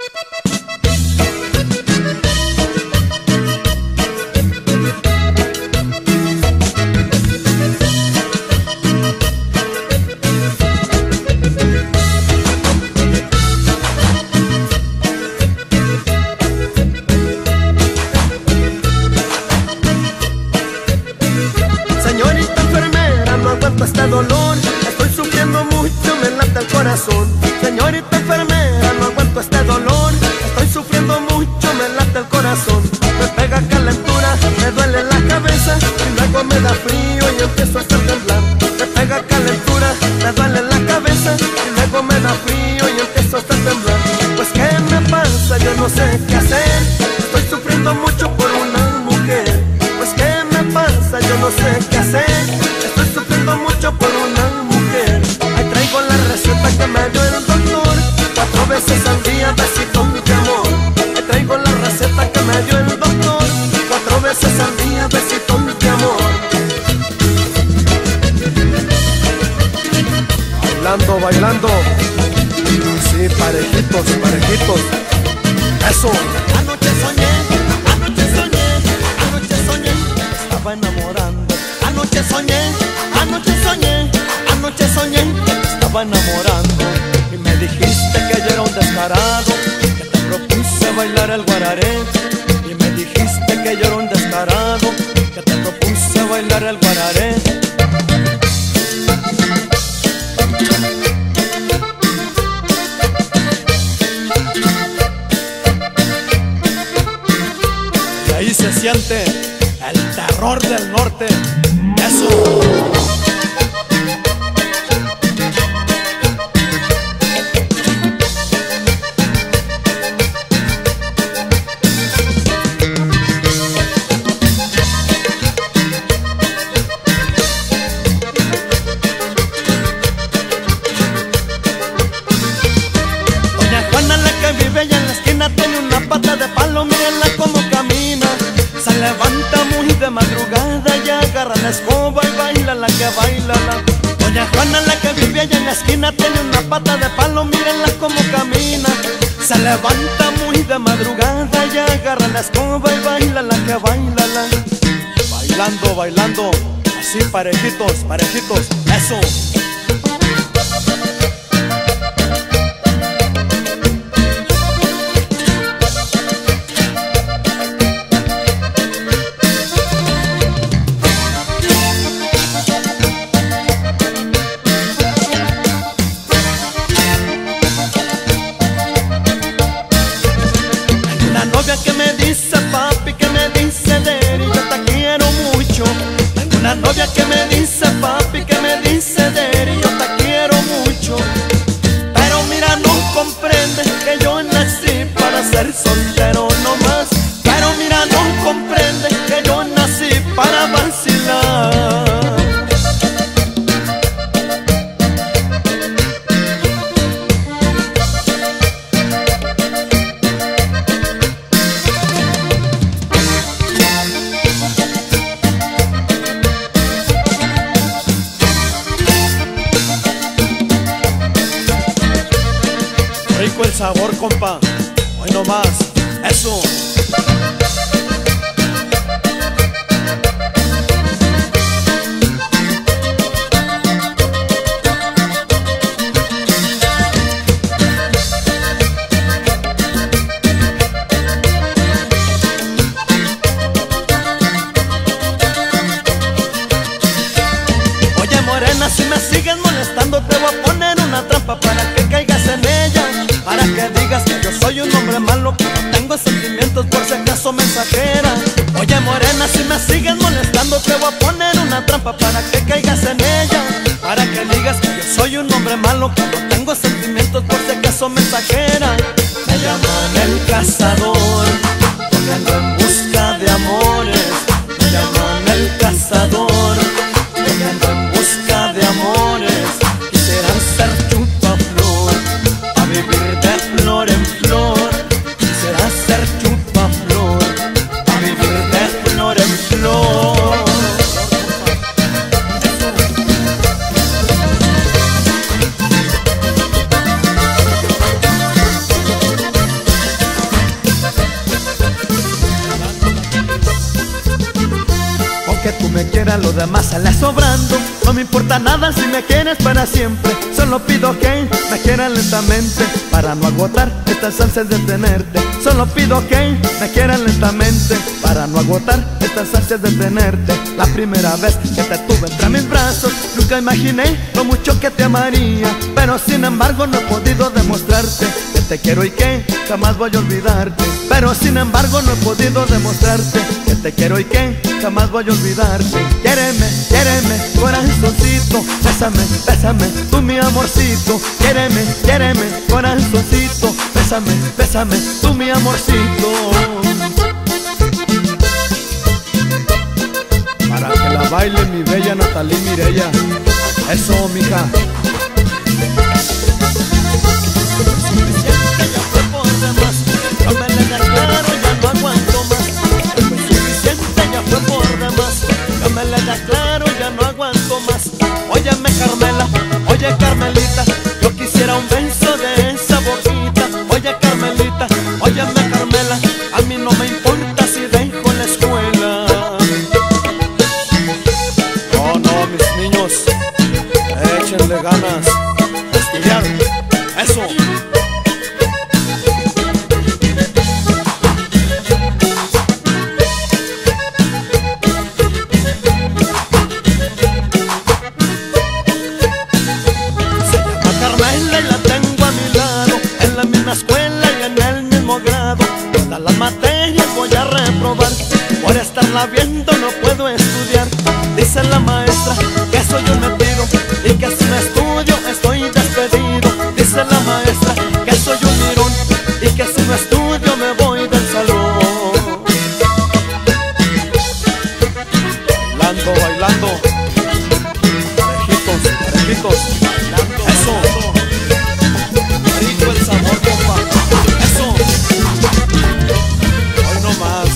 Señorita enfermera, no aguanto este dolor, estoy sufriendo mucho, me late el corazón. Señorita enfermera, no aguanto este dolor, estoy sufriendo mucho, me late el corazón. Me pega calentura, me duele la cabeza y luego me da frío y empiezo a estar temblar. Me pega calentura, me duele la cabeza y luego me da frío y empiezo a estar temblar. Pues ¿qué me pasa? Yo no sé qué hacer, estoy sufriendo mucho por una mujer. Pues ¿qué me pasa? Yo no sé qué hacer, estoy sufriendo mucho por una mujer. Ahí traigo la receta que me dio el doctor, 4 veces al día besito de amor. Ahí traigo la receta que me dio el doctor, 4 veces al día besito de amor. Bailando, bailando, sí, parejitos, parejitos. Eso. Anoche soñé, anoche soñé, anoche soñé, estaba enamorando. Anoche soñé, anoche soñé, anoche soñé, estaba enamorando. Y me dijiste que yo era un descarado, que te propuse bailar el guararé. Y me dijiste que yo era un descarado, que te propuse bailar el guararé. Y ahí se siente el terror del norte. Eso. Doña Juana, la que vive allá en la esquina, tiene una pata de palo, mírenla como camina. Se levanta muy de madrugada y agarra la escoba y baila la que baila la. Doña Juana, la que vive allá en la esquina, tiene una pata de palo, mírenla como camina. Se levanta muy de madrugada y agarra la escoba y baila la que baila la. Bailando, bailando, así parejitos, parejitos, eso. Que me dice papi, que me dice Deri, yo te quiero mucho. Tengo una novia que me dice papi, que me dice Deri, yo te quiero mucho. Pero mira, no comprende que yo nací para ser soltero no más. Pero mira, no comprende que yo nací para vacilar. Rico el sabor, compa, hoy no más, eso. Oye morena, si me sigues molestando te voy a poner una trampa para que caigas en ella. Para que digas que yo soy un hombre malo, que no tengo sentimientos por si acaso mensajera. Oye morena, si me sigues molestando te voy a poner una trampa para que caigas en ella. Para que digas que yo soy un hombre malo, que no tengo sentimientos por si acaso mensajera. Me llaman el cazador, porque ando en busca de amores. Me llaman el cazador, porque ando en busca de amores. Quisieran ser chupaflor, a vivir de flor en flor. Quisiera ser chupaflor, a vivir de flor en flor. a lo demás sale sobrando. No me importa nada si me quieres para siempre. Solo pido que me quieras lentamente para no agotar estas ansias de tenerte. Solo pido que me quieras lentamente para no agotar estas ansias de tenerte. La primera vez que te tuve entre mis brazos, nunca imaginé lo mucho que te amaría. Pero sin embargo no he podido demostrarte que te quiero y que jamás voy a olvidarte. Pero sin embargo no he podido demostrarte que te quiero y que jamás voy a olvidarte. Quiéreme, quiéreme, corazoncito, bésame, bésame, tú mi amorcito. Quiéreme, quiéreme, corazoncito, bésame, bésame, tú mi amorcito. Para que la baile mi bella Natalie Mireya. Eso, mija. Suficiente, ya fue por demás. No me le das claro, ya no aguanto más. Suficiente, ya fue por demás. No me le das claro, ya no aguanto más. Óyeme Carmela, oye Carmelita, yo quisiera un beso de esa boquita. Oye Carmelita, óyeme Carmela, a mí no me importa si dejo la escuela. No, no, mis niños, échenle ganas a estudiar. Eso. Escuela y en el mismo grado, todas las materias voy a reprobar. Por estarla viendo no puedo estudiar. Dice la maestra que soy un metido y que si no estudio estoy despedido. Dice la maestra que soy un mirón y que si no estudio me voy del salón. Bailando, bailando, parejitos, parejitos, bailando, eso. Rico el sabor, compa. Eso. Hoy no más.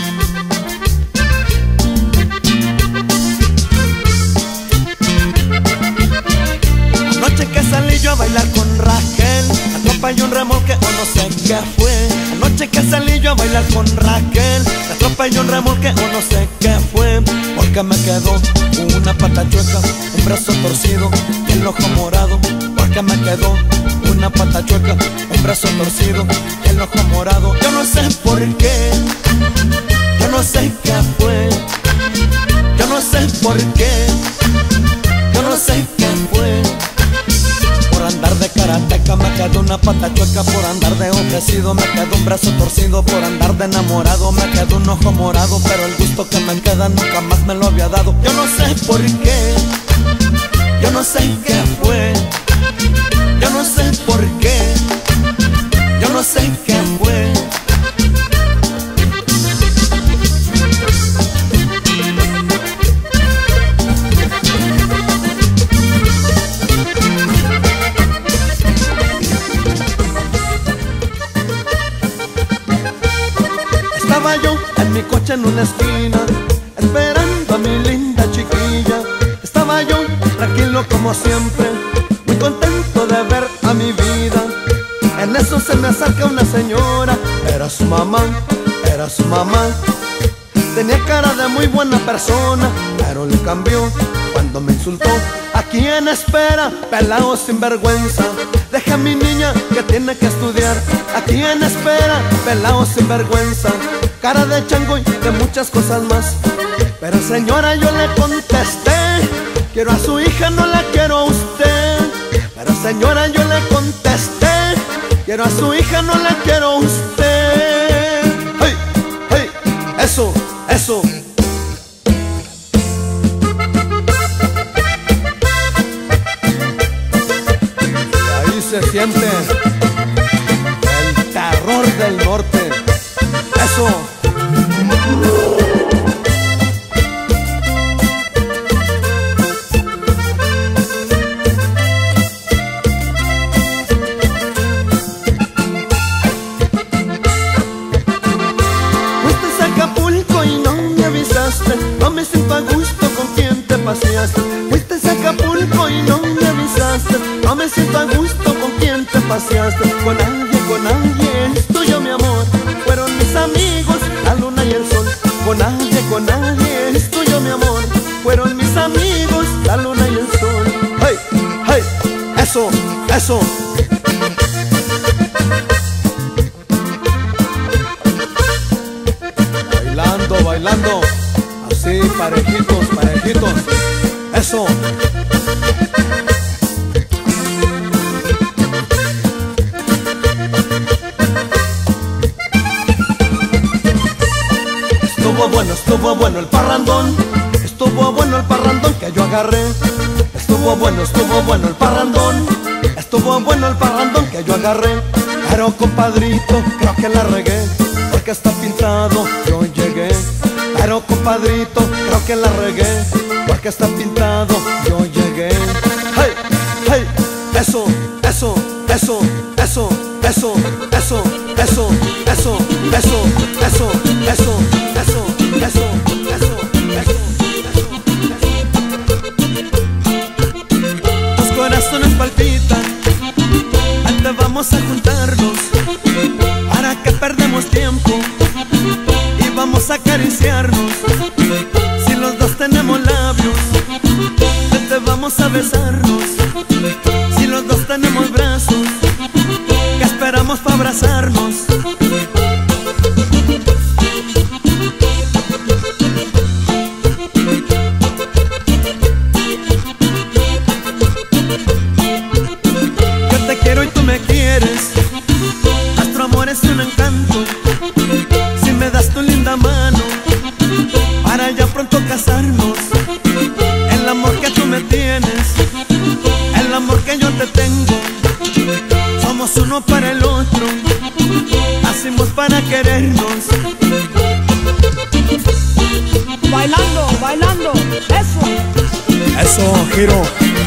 Anoche que salí yo a bailar con Raquel, atropellé un remolque o no sé qué fue. Anoche que salí yo a bailar con Raquel, atropellé un remolque o no sé qué fue. Porque me quedó una pata chueca, un brazo torcido y el ojo morado. Porque me quedó una pata chueca, un brazo torcido, el ojo morado. Yo no sé por qué, yo no sé qué fue, yo no sé por qué, yo no sé qué fue. Por andar de karateca me quedó una pata chueca, por andar de ofrecido me quedó un brazo torcido, por andar de enamorado me quedó un ojo morado. Pero el gusto que me queda nunca más me lo había dado. Yo no sé por qué, yo no sé qué fue, yo no sé por qué, yo no sé qué fue. Estaba yo en mi coche en una esquina, esperando a mi linda chiquilla. Estaba yo tranquilo como siempre, muy contento de ver a mi vida. En eso se me acerca una señora, era su mamá, era su mamá. Tenía cara de muy buena persona, pero le cambió cuando me insultó. ¿A quién espera, pelao sin vergüenza? Deja a mi niña que tiene que estudiar. ¿A quién espera, pelao sin vergüenza? Cara de chango y de muchas cosas más. Pero señora, yo le contesté, quiero a su hija, no la quiero a usted. Pero señora, yo le contesté, quiero a su hija, no la quiero a usted. ¡Hey! ¡Hey! ¡Eso! ¡Eso! Y ahí se siente el terror del norte. ¡Eso! No me siento a gusto con quien te paseaste. Fuiste a Acapulco y no me avisaste. No me siento a gusto con quien te paseaste. Con nadie es tuyo mi amor. Fueron mis amigos, la luna y el sol. Con nadie es tuyo mi amor. Fueron eso, eso. Bailando, bailando, así parejitos, parejitos, eso. Estuvo bueno el parrandón, estuvo bueno el parrandón que yo agarré. Estuvo bueno el parrandón, estuvo bueno el parrandón que yo agarré. Pero compadrito, creo que la regué, porque está pintado, yo llegué. Pero compadrito, creo que la regué, porque está pintado, yo llegué. Hey, hey, eso, eso, eso, eso, eso, eso, eso, eso, eso, eso, eso, eso, eso. Los corazones palpitan, antes vamos a juntarnos. ¿Para que perdemos tiempo? Y vamos a acariciarnos. Si los dos tenemos labios, antes vamos a besarnos. Si los dos tenemos brazos, ¿qué esperamos para abrazarnos? Quiero y tú me quieres, nuestro amor es un encanto. Si me das tu linda mano, para ya pronto casarnos. El amor que tú me tienes, el amor que yo te tengo, somos uno para el otro, nacimos para querernos. Bailando, bailando, eso. Eso, Giro.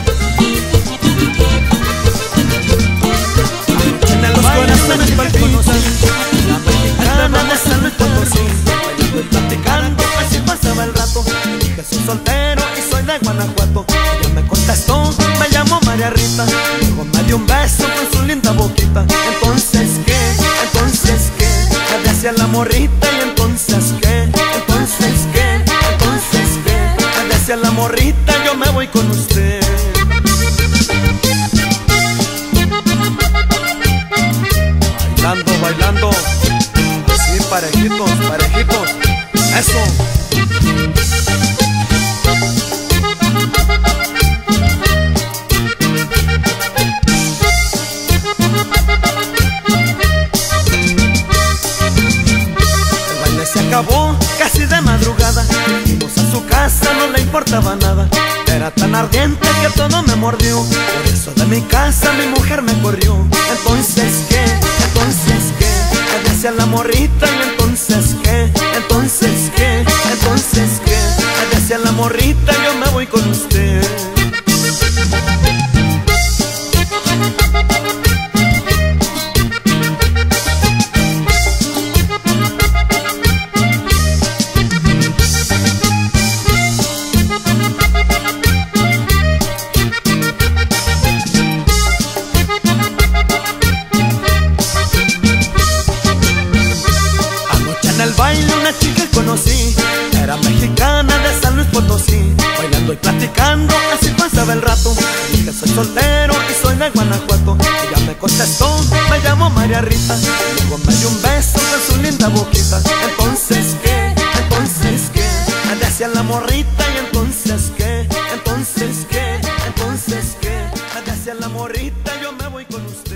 Corazones palpitan, la mexicana de San Luis Potosí, bailando y platicando, así pasaba el rato. Le dije soy soltero y soy de Guanajuato. Ella me contestó, me llamo María Rita. Luego me dio un beso con su linda boquita. Entonces qué, entonces qué, me decía la morrita. Y entonces qué, entonces qué, entonces qué, me decía la morrita, yo me voy con usted. Bailando, bailando, así parejitos, parejitos, eso. El baile se acabó casi de madrugada. Fuimos a su casa, no le importaba nada. Era tan ardiente que todo me mordió. Por eso de mi casa mi mujer me corrió. Entonces qué, entonces qué, me decía la morrita. Y entonces qué, entonces qué, entonces qué, me decía la morrita, yo me voy con usted. En el baile una chica que conocí, era mexicana de San Luis Potosí. Bailando y platicando, así pasaba el rato. Dije soy soltero y soy de Guanajuato. Ella me contestó, me llamo María Rita. Luego me dio un beso con su linda boquita. Entonces qué, entonces qué, me decía la morrita. Y entonces qué, entonces qué, entonces qué, me decía la morrita, yo me voy con usted.